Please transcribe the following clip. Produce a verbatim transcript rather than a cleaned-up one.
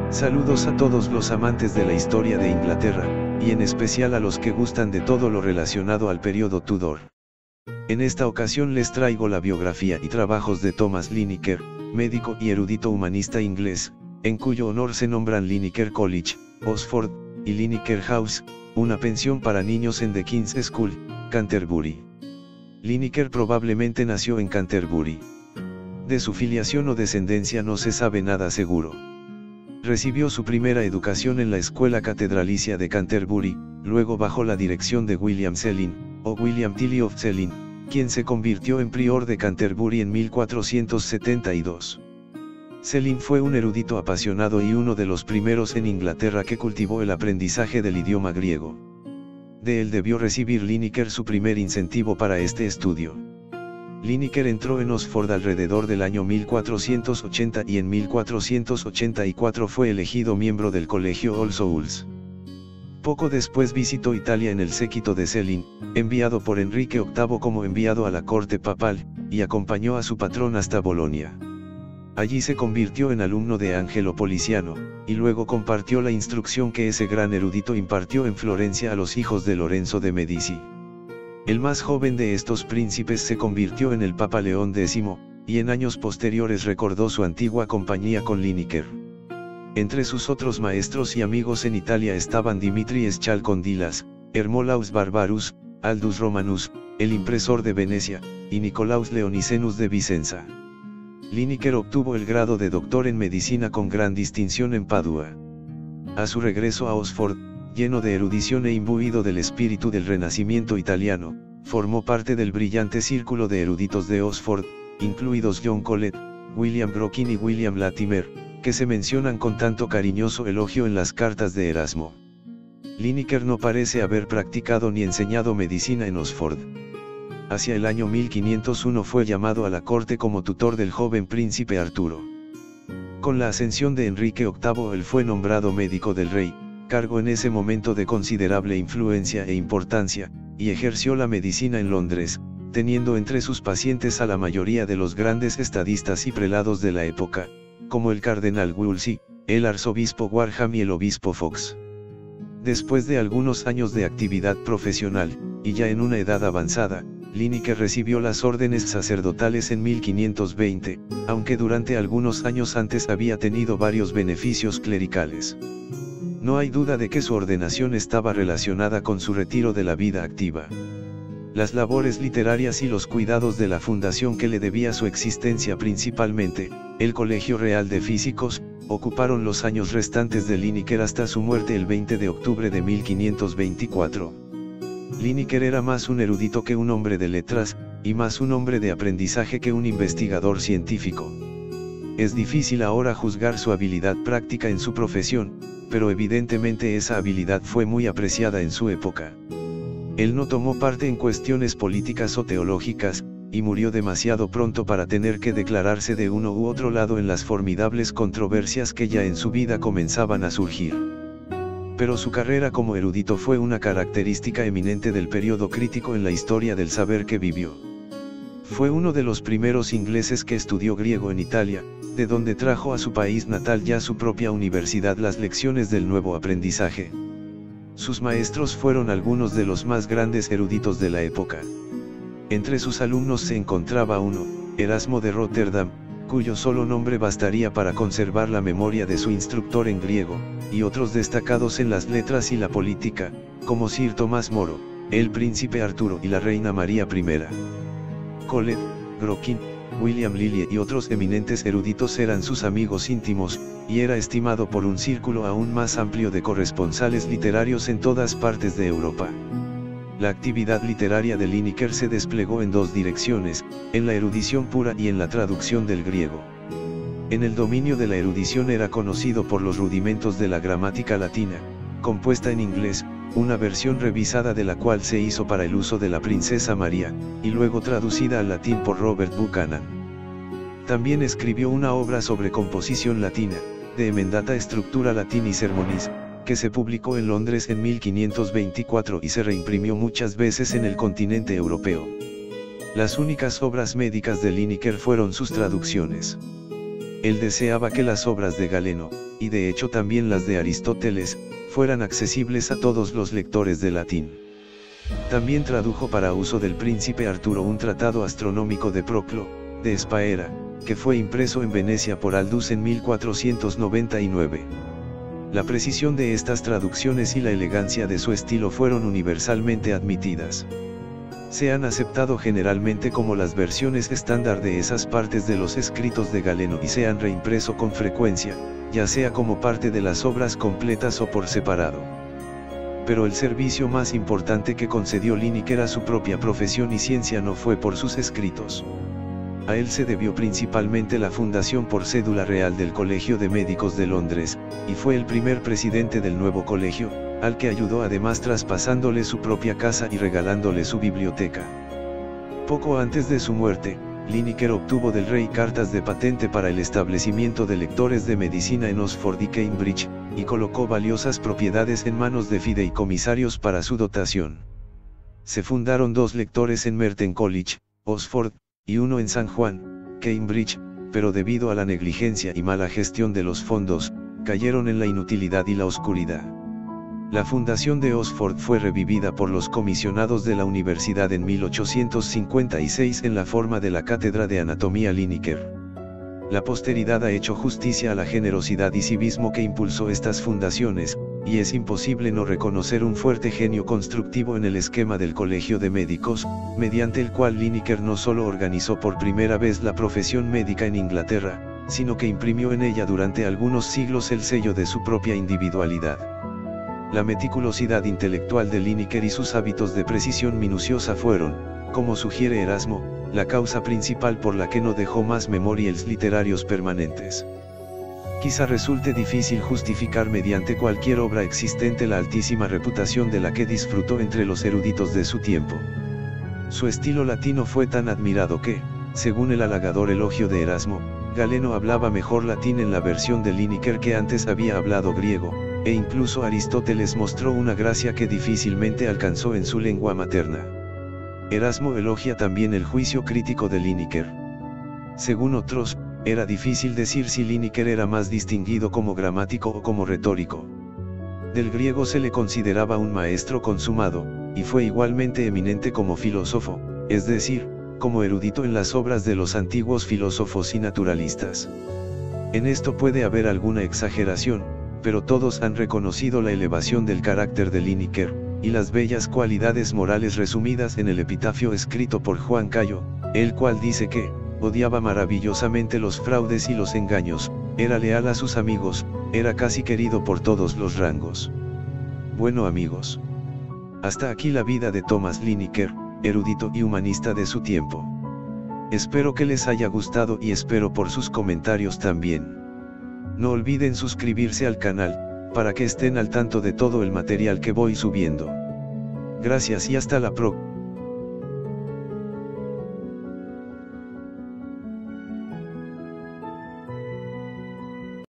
Saludos a todos los amantes de la historia de Inglaterra, y en especial a los que gustan de todo lo relacionado al periodo Tudor. En esta ocasión les traigo la biografía y trabajos de Thomas Linacre, médico y erudito humanista inglés, en cuyo honor se nombran Linacre College, Oxford, y Linacre House, una pensión para niños en The King's School, Canterbury. Linacre probablemente nació en Canterbury. De su filiación o descendencia no se sabe nada seguro. Recibió su primera educación en la escuela catedralicia de Canterbury, luego bajo la dirección de William Selin, o William Tilly of Selin, quien se convirtió en prior de Canterbury en mil cuatrocientos setenta y dos. Selin fue un erudito apasionado y uno de los primeros en Inglaterra que cultivó el aprendizaje del idioma griego. De él debió recibir Linacre su primer incentivo para este estudio. Linacre entró en Oxford alrededor del año mil cuatrocientos ochenta y en mil cuatrocientos ochenta y cuatro fue elegido miembro del colegio All Souls. Poco después visitó Italia en el séquito de Selin, enviado por Enrique octavo como enviado a la corte papal, y acompañó a su patrón hasta Bolonia. Allí se convirtió en alumno de Angelo Poliziano, y luego compartió la instrucción que ese gran erudito impartió en Florencia a los hijos de Lorenzo de Medici. El más joven de estos príncipes se convirtió en el Papa León décimo, y en años posteriores recordó su antigua compañía con Linacre. Entre sus otros maestros y amigos en Italia estaban Dimitris Chalcondylas, Hermolaus Barbarus, Aldus Romanus, el impresor de Venecia, y Nicolaus Leonicenus de Vicenza. Linacre obtuvo el grado de doctor en medicina con gran distinción en Padua. A su regreso a Oxford, lleno de erudición e imbuido del espíritu del Renacimiento italiano, formó parte del brillante círculo de eruditos de Oxford, incluidos John Colet, William Brokin y William Latimer, que se mencionan con tanto cariñoso elogio en las cartas de Erasmo. Linacre no parece haber practicado ni enseñado medicina en Oxford. Hacia el año mil quinientos uno fue llamado a la corte como tutor del joven príncipe Arturo. Con la ascensión de Enrique octavo él fue nombrado médico del rey, cargo en ese momento de considerable influencia e importancia, y ejerció la medicina en Londres, teniendo entre sus pacientes a la mayoría de los grandes estadistas y prelados de la época, como el cardenal Wolsey, el arzobispo Warham y el obispo Fox. Después de algunos años de actividad profesional, y ya en una edad avanzada, Linacre recibió las órdenes sacerdotales en mil quinientos veinte, aunque durante algunos años antes había tenido varios beneficios clericales. No hay duda de que su ordenación estaba relacionada con su retiro de la vida activa. Las labores literarias y los cuidados de la fundación que le debía su existencia principalmente, el Colegio Real de Físicos, ocuparon los años restantes de Linacre hasta su muerte el veinte de octubre de mil quinientos veinticuatro. Linacre era más un erudito que un hombre de letras, y más un hombre de aprendizaje que un investigador científico. Es difícil ahora juzgar su habilidad práctica en su profesión, pero evidentemente esa habilidad fue muy apreciada en su época. Él no tomó parte en cuestiones políticas o teológicas, y murió demasiado pronto para tener que declararse de uno u otro lado en las formidables controversias que ya en su vida comenzaban a surgir. Pero su carrera como erudito fue una característica eminente del periodo crítico en la historia del saber que vivió. Fue uno de los primeros ingleses que estudió griego en Italia, de donde trajo a su país natal y a su propia universidad las lecciones del nuevo aprendizaje. Sus maestros fueron algunos de los más grandes eruditos de la época. Entre sus alumnos se encontraba uno, Erasmo de Rotterdam, cuyo solo nombre bastaría para conservar la memoria de su instructor en griego, y otros destacados en las letras y la política, como Sir Tomás Moro, el príncipe Arturo y la reina María primera. Colet, Brokin, William Lillie y otros eminentes eruditos eran sus amigos íntimos, y era estimado por un círculo aún más amplio de corresponsales literarios en todas partes de Europa. La actividad literaria de Linacre se desplegó en dos direcciones, en la erudición pura y en la traducción del griego. En el dominio de la erudición era conocido por los rudimentos de la gramática latina, compuesta en inglés, una versión revisada de la cual se hizo para el uso de la princesa María, y luego traducida al latín por Robert Buchanan. También escribió una obra sobre composición latina, de emendata structura Latinis sermonis, que se publicó en Londres en mil quinientos veinticuatro y se reimprimió muchas veces en el continente europeo. Las únicas obras médicas de Linacre fueron sus traducciones. Él deseaba que las obras de Galeno, y de hecho también las de Aristóteles, fueran accesibles a todos los lectores de latín. También tradujo para uso del príncipe Arturo un tratado astronómico de Proclo, de Spaera, que fue impreso en Venecia por Aldus en mil cuatrocientos noventa y nueve. La precisión de estas traducciones y la elegancia de su estilo fueron universalmente admitidas. Se han aceptado generalmente como las versiones estándar de esas partes de los escritos de Galeno y se han reimpreso con frecuencia, ya sea como parte de las obras completas o por separado. Pero el servicio más importante que concedió Lineker a su propia profesión y ciencia no fue por sus escritos. A él se debió principalmente la fundación por cédula real del Colegio de Médicos de Londres, y fue el primer presidente del nuevo colegio, al que ayudó además traspasándole su propia casa y regalándole su biblioteca. Poco antes de su muerte, Lineker obtuvo del rey cartas de patente para el establecimiento de lectores de medicina en Oxford y Cambridge, y colocó valiosas propiedades en manos de fideicomisarios para su dotación. Se fundaron dos lectores en Merton College, Oxford, y uno en San Juan, Cambridge, pero debido a la negligencia y mala gestión de los fondos, cayeron en la inutilidad y la oscuridad. La fundación de Oxford fue revivida por los comisionados de la universidad en mil ochocientos cincuenta y seis en la forma de la Cátedra de Anatomía Lineker. La posteridad ha hecho justicia a la generosidad y civismo que impulsó estas fundaciones, y es imposible no reconocer un fuerte genio constructivo en el esquema del Colegio de Médicos, mediante el cual Lineker no solo organizó por primera vez la profesión médica en Inglaterra, sino que imprimió en ella durante algunos siglos el sello de su propia individualidad. La meticulosidad intelectual de Lineker y sus hábitos de precisión minuciosa fueron, como sugiere Erasmo, la causa principal por la que no dejó más memoriales literarios permanentes. Quizá resulte difícil justificar mediante cualquier obra existente la altísima reputación de la que disfrutó entre los eruditos de su tiempo. Su estilo latino fue tan admirado que, según el halagador elogio de Erasmo, Galeno hablaba mejor latín en la versión de Lineker que antes había hablado griego, e incluso Aristóteles mostró una gracia que difícilmente alcanzó en su lengua materna. Erasmo elogia también el juicio crítico de Lineker. Según otros, era difícil decir si Lineker era más distinguido como gramático o como retórico. Del griego se le consideraba un maestro consumado, y fue igualmente eminente como filósofo, es decir, como erudito en las obras de los antiguos filósofos y naturalistas. En esto puede haber alguna exageración, pero todos han reconocido la elevación del carácter de Lineker, y las bellas cualidades morales resumidas en el epitafio escrito por Juan Cayo, el cual dice que, odiaba maravillosamente los fraudes y los engaños, era leal a sus amigos, era casi querido por todos los rangos. Bueno amigos, hasta aquí la vida de Thomas Lineker, erudito y humanista de su tiempo. Espero que les haya gustado y espero por sus comentarios también. No olviden suscribirse al canal, para que estén al tanto de todo el material que voy subiendo. Gracias y hasta la próxima.